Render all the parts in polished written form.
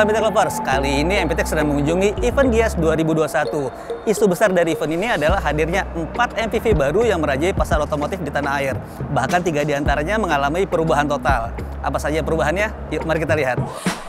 MPTech Lovers, kali ini MPTech sedang mengunjungi event Gias 2021. Isu besar dari event ini adalah hadirnya 4 MPV baru yang merajai pasar otomotif di tanah air. Bahkan 3 diantaranya mengalami perubahan total. Apa saja perubahannya? Yuk mari kita lihat.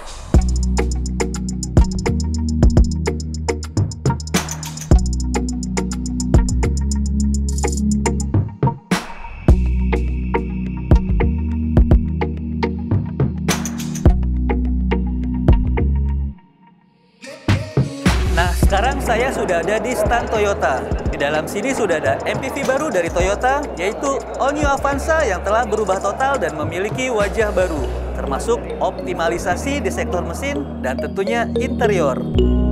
Sekarang saya sudah ada di stand Toyota. Di dalam sini sudah ada MPV baru dari Toyota, yaitu All New Avanza yang telah berubah total dan memiliki wajah baru, termasuk optimalisasi di sektor mesin dan tentunya interior.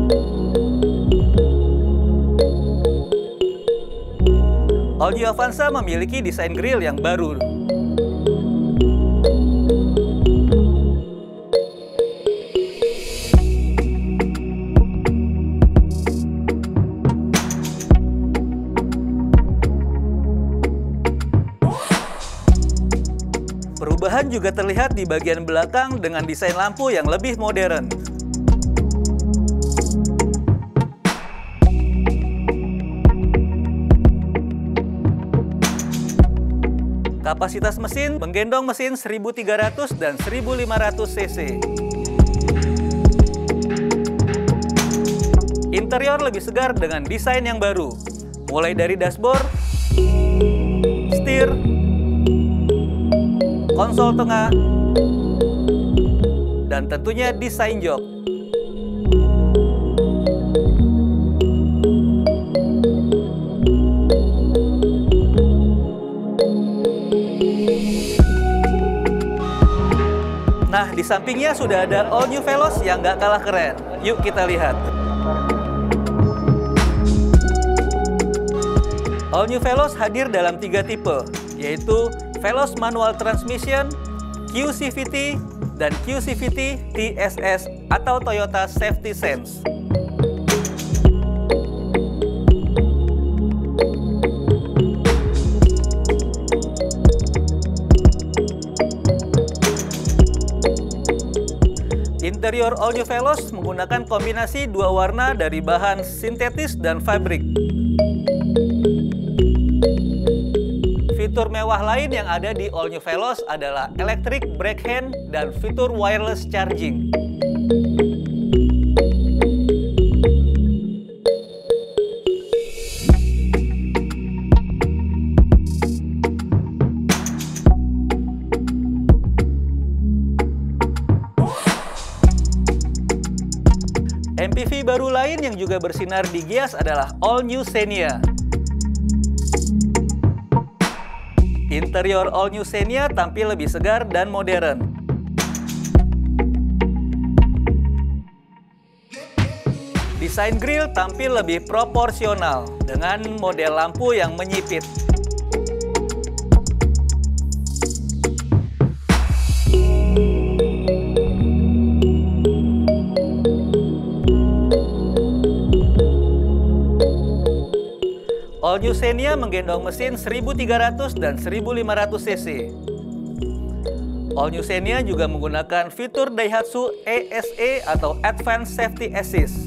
All New Avanza memiliki desain grill yang baru. Perubahan juga terlihat di bagian belakang dengan desain lampu yang lebih modern. Kapasitas mesin menggendong mesin 1300 dan 1500 cc. Interior lebih segar dengan desain yang baru, mulai dari dashboard, setir, konsol tengah, dan tentunya desain jok. Nah, di sampingnya sudah ada All New Veloz yang gak kalah keren. Yuk kita lihat. All New Veloz hadir dalam 3 tipe, yaitu Veloz Manual Transmission, QCVT, dan QCVT TSS atau Toyota Safety Sense. Interior All New Veloz menggunakan kombinasi 2 warna dari bahan sintetis dan fabrik. Fitur mewah lain yang ada di All New Veloz adalah electric brake hand dan fitur wireless charging. MPV baru lain yang juga bersinar di Gias adalah All New Xenia. Interior All New Xenia tampil lebih segar dan modern. Desain grill tampil lebih proporsional dengan model lampu yang menyipit. All New Xenia menggendong mesin 1300 dan 1500 cc. All New Xenia juga menggunakan fitur Daihatsu ASA atau Advanced Safety Assist.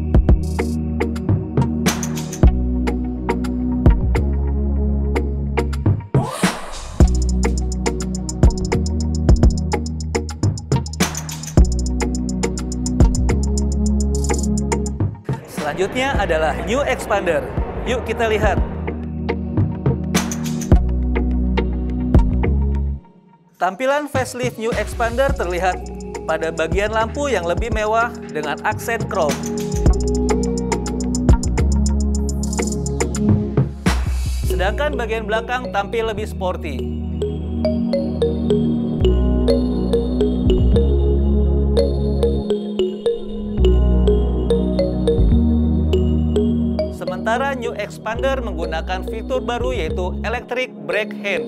Selanjutnya adalah New Expander. Yuk kita lihat. Tampilan facelift New Expander terlihat pada bagian lampu yang lebih mewah dengan aksen chrome. Sedangkan bagian belakang tampil lebih sporty. Sementara New Expander menggunakan fitur baru yaitu electric brake hand.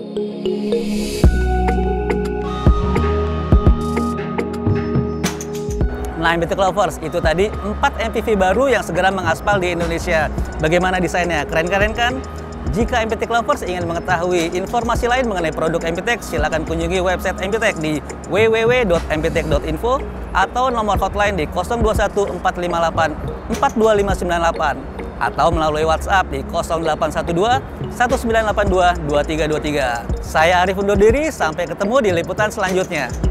Nah, MPTech Lovers, itu tadi 4 MPV baru yang segera mengaspal di Indonesia. Bagaimana desainnya? Keren-keren kan? Jika MPTech Lovers ingin mengetahui informasi lain mengenai produk MPTech, silakan kunjungi website MPTech di www.mptech.info atau nomor hotline di 021 458 42598 atau melalui WhatsApp di 0812 1982 2323. Saya Arif undur diri, sampai ketemu di liputan selanjutnya.